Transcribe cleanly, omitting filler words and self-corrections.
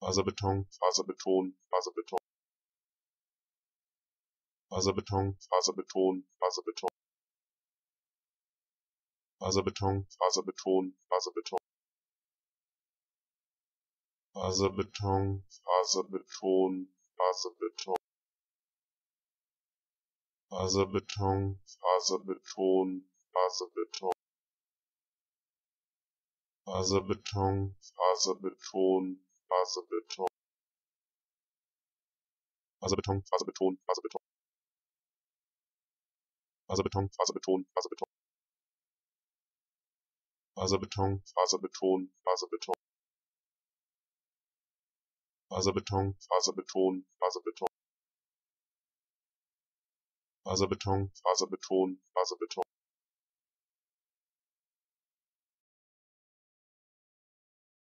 Faserbeton, Faserbeton, Faserbeton. Faserbeton, Faserbeton, Faserbeton. Faserbeton, Faserbeton, Faserbeton. Faserbeton, Faserbeton, Faserbeton. Faserbeton, Faserbeton, Faserbeton. Faserbeton, Faserbeton, Faserbeton. Faserbeton, Faserbeton, Faserbeton. Faserbeton, Faserbeton, Faserbeton. Faserbeton, Faserbeton, Faserbeton. Faserbeton, Faserbeton, Faserbeton. Faserbeton, Faserbeton, Faserbeton.